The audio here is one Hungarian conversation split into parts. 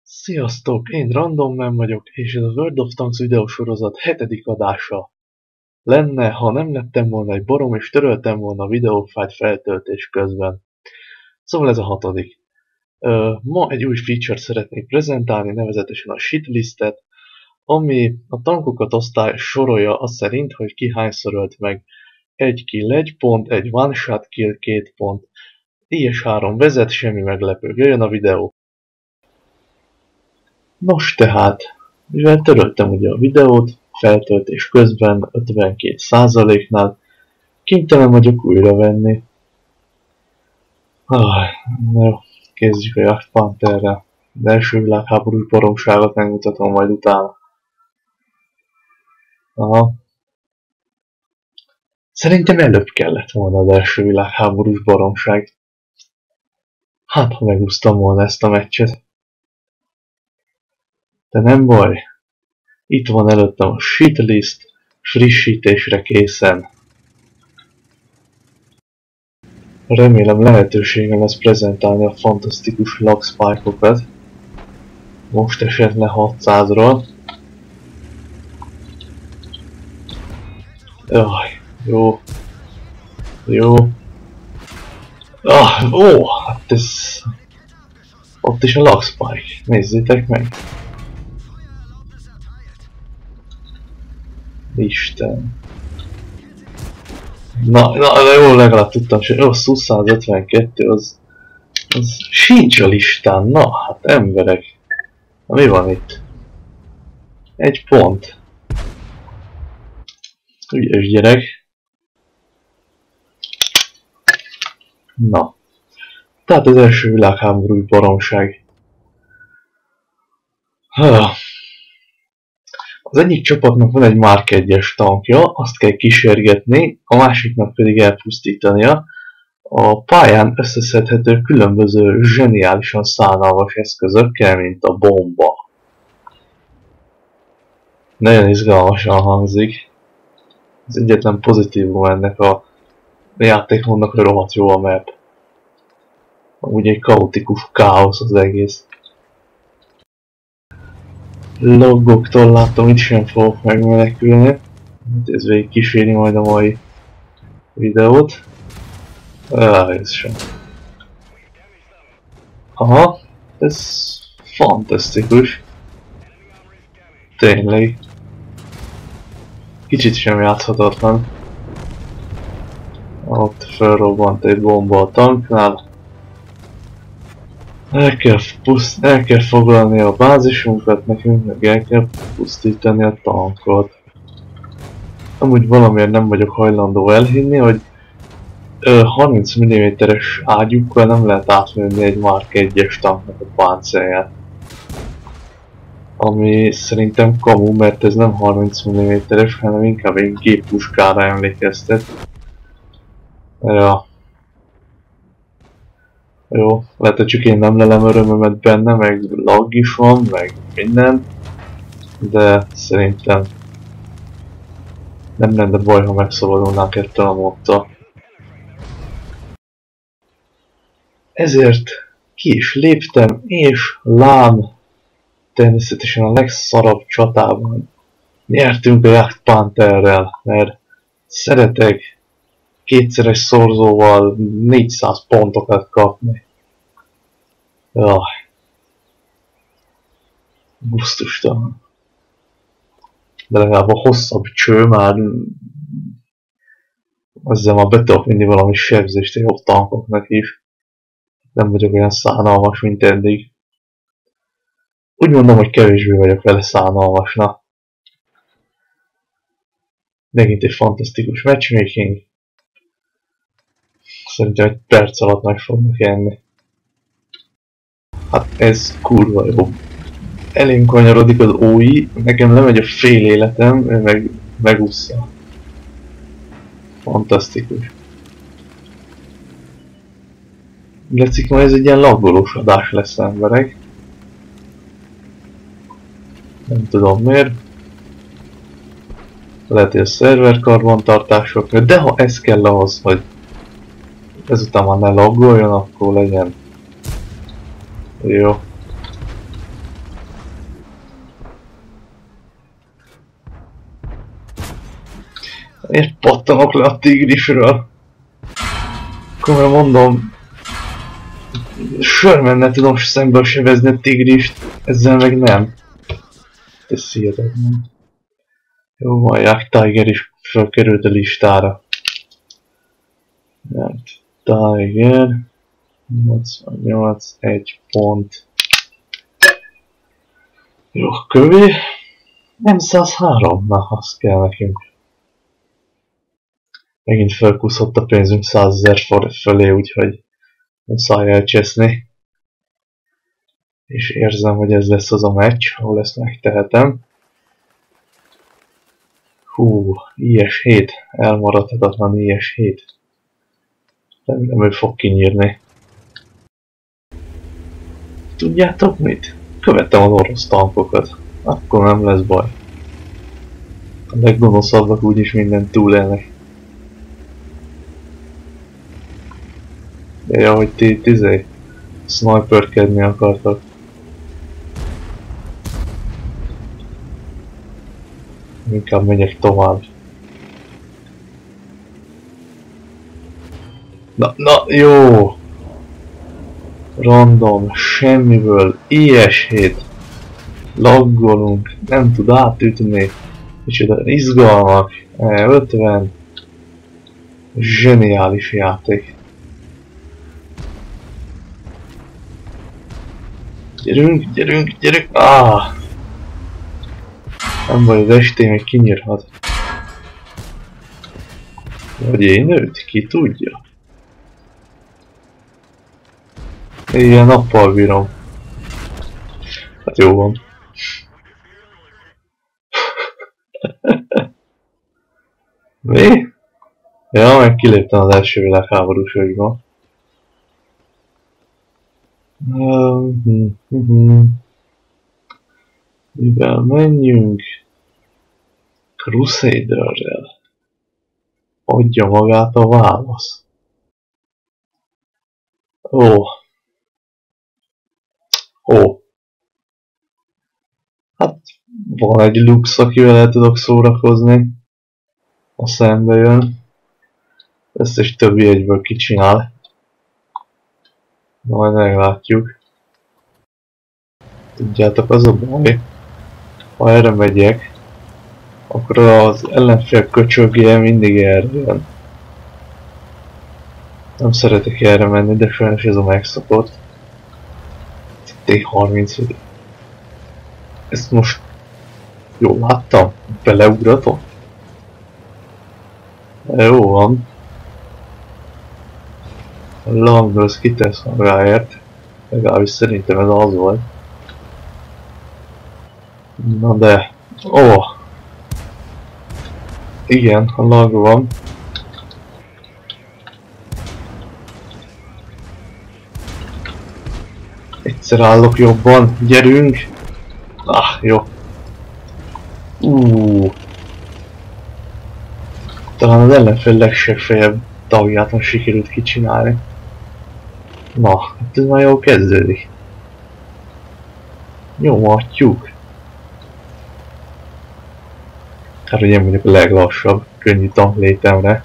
Sziasztok, én Randomman vagyok, és ez a World of Tanks videósorozat 7. adása. Lenne, ha nem lettem volna egy barom, és töröltem volna a videófájlt feltöltés közben. Szóval ez a 6. Ma egy új feature-t szeretnék prezentálni, nevezetesen a shitlistet, ami a tankokat sorolja azt szerint, hogy ki hányszor ölt meg. 1 kill 1 pont, egy one shot kill 2 pont. IS-3 vezet, semmi meglepő, jöjjön a videó. Nos tehát, mivel töröltem ugye a videót, feltöltés közben 52%-nál, kénytelen vagyok újra venni. Jó, kezdjük a Jagdpantherrel. Az első világháborús baromságot megmutatom majd utána. Aha. Szerintem előbb kellett volna az első világháborús baromság. Hát, ha megúsztam volna ezt a meccset. De nem baj. Itt van előttem a shitlist, frissítésre készen. Remélem lehetőségem lesz prezentálni a fantasztikus lag spike-okat. Most esett le 600-ról. Jaj, jó. Jó. Hát ez... Ott is a lag spike. Nézzétek meg. Isten. Na jó, legalább tudtam, hogy rossz 252, az sincs a listán. Na, hát emberek. Na mi van itt? 1 pont. Ügyes gyerek. Na. Tehát az első világháborús baromság. Az egyik csapatnak van egy Mark 1-es tankja, azt kell kísérgetni, a másiknak pedig elpusztítania. A pályán összeszedhető különböző zseniálisan szánalmas eszközökkel, mint a bomba. Nagyon izgalmasan hangzik. Az egyetlen pozitívum ennek a játékmódnak, hogy rohadt jó a map. Úgy egy kaotikus káosz az egész. Logoktól látom, itt sem fogok megmenekülni. Ez végig kíséri majd a mai videót. Ez sem. Aha, ez fantasztikus. Tényleg. Kicsit sem játszhatatlan. Ott felrobbant egy bomba a tanknál. El kell foglalni a bázisunkat, nekünk meg el kell pusztítani a tankot. Amúgy valamiért nem vagyok hajlandó elhinni, hogy 30 mm-es ágyukkal nem lehet átvenni egy Mark 1-es tanknak a páncélját. Ami szerintem kamu, mert ez nem 30 mm-es, hanem inkább egy géppuskára emlékeztet. Ja. Jó, lehet, hogy csak én nem lelem örömömet benne, meg lag is van, meg minden. De szerintem nem lenne baj, ha megszabadulnánk ettől a módtól. Ezért ki is léptem, és lám, természetesen a legszarabb csatában nyertünk a Jagdpantherrel, mert szeretek kétszeres szorzóval 400 pontokat kapni. Jaj. Gusztustalan. De legalább a hosszabb cső már... Ezzel már be tudok vinni valami sebzést a jobb tankoknak is. Nem vagyok olyan szánalmas, mint eddig. Úgy mondom, hogy kevésbé vagyok vele szánalmasnak. Megint egy fantasztikus matchmaking. Szerintem egy perc alatt meg fognak enni. Hát ez kurva jó. Elém kanyarodik az OI, nekem lemegy a fél életem, ő meg megúszza. Fantasztikus. Látszik, ma ez egy ilyen laggolós adás lesz, emberek. Nem tudom miért. Lehet, hogy a szerver karbantartások, de ha ez kell ahhoz, hogy ezután már ne laggoljon, akkor legyen. Jó. Miért pattanok le a tigrisről? Komolyan mondom, sörmennel tudom szemből sevezni a tigrist, ezzel meg nem. Ez hihetetlen. Jó, van, Jack Tiger is felkerült a listára. Mert Tiger 88, 1 pont. Jó, kövé. Nem 103, na azt kell nekünk. Megint felkúszott a pénzünk 100 000 forint fölé, úgyhogy muszáj elcseszni. És érzem, hogy ez lesz az a meccs, ahol ezt megtehetem. Hú, IS-7, elmaradhatatlan IS-7. Remélem ő fog kinyírni. Tudjátok mit? Követtem az orosz tankokat. Akkor nem lesz baj. A leggonoszabbak úgyis mindent túlélnek. De ja, hogy ti sniperkedni akartak. Inkább megyek tovább. Na, jó! Random, semmiből, IS-7. Laggolunk, nem tud átütni. Micsoda izgalmak, 50. Zseniális játék. Gyerünk! Nem baj, az estén még kinyírhat. Vagy én őt, ki tudja? Ilyen nappal bírom. Hát jó van. Mi? Ja, meg kiléptem az első világháborús ögybe. Mivel menjünk? Crusaderrel. Adja magát a válasz. Ó. Hát van egy Lux, akivel el tudok szórakozni. A szembe jön. Ezt is többi egyből kicsinál. Majd meglátjuk. Tudjátok, az a baj, ha erre megyek, akkor az ellenfél köcsögje mindig erre jön. Nem szeretek erre menni, de sajnos ez a megszokott. T-30. Ezt most jól láttam? Beleugratom? Jó van. A Langlös kitesz magáért. Legalábbis szerintem ez az volt. Na de... Igen, a lag van. Egyszer állok jobban. Gyerünk! Jó. Talán az ellenfél legseggfejebb tagját most sikerült kicsinálni. Na, hát ez már jól kezdődik. Nyomatjuk. Hát ugye mondjuk a leglassabb, könnyű tanklétemre.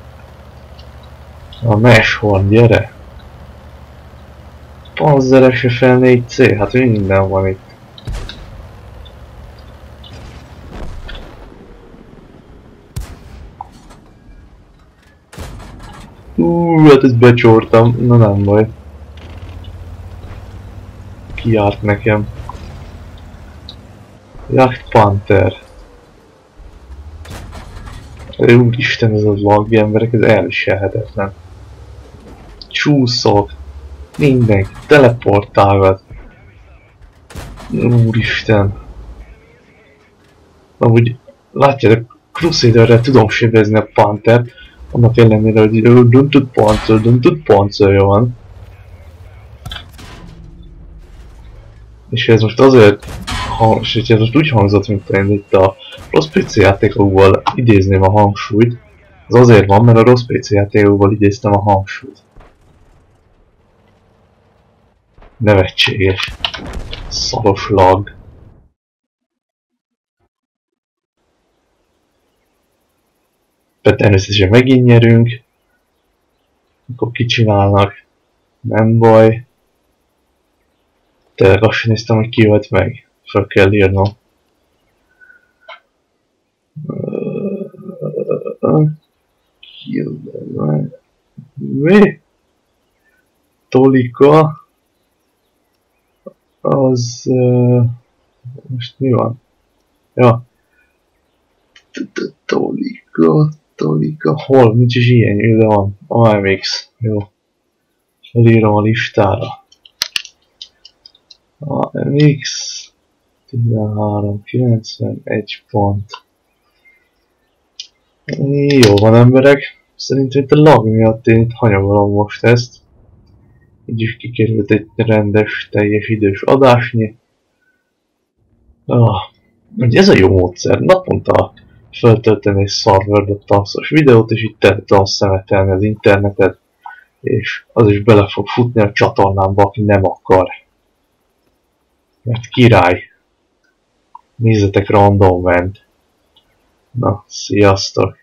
A Meshorn, gyere! Panzer SFL 4C, hát minden van itt. Hát ezt becsortam, na nem baj. Ki járt nekem? Jagdpanther. Úristen, ez a lag emberek, ez elviselhetetlen. Csúszok. Mindenki teleportálgat. Úristen. Amúgy látjátok, Crusaderrel tudom sébezni a Panthert. Annak ellenére, hogy döntött pancerja van. És ez most azért, ez most úgy hangzott, mint én itt a rossz PC játékokból idézném a hangsúlyt. Ez azért van, mert a rossz PC játékokból idéztem a hangsúlyt. Nevetséges. Szaros lag. természetesen megint nyerünk. Akkor kicsinálnak. Nem baj. Tényleg azt sem néztem, hogy ki ölt meg. Fel kell írnom. Mi? Tolika. Az... most mi van? Ja. Tolika. Hol? Nincs is ilyen, de van. AMX. Jó. Felírom a listára. AMX 1391 pont. Jó van emberek. Szerintem itt a lag miatt én itt hanyagolom most ezt. Így is kikerült egy rendes, teljes idős adásnyi. Ugye ez a jó módszer. Naponta feltölteni egy szar Word tanszos videót, és itt tudom szemetelni az internetet. És az is bele fog futni a csatornámba, aki nem akar. Mert király. Nézzetek Random Man. Na, sziasztok!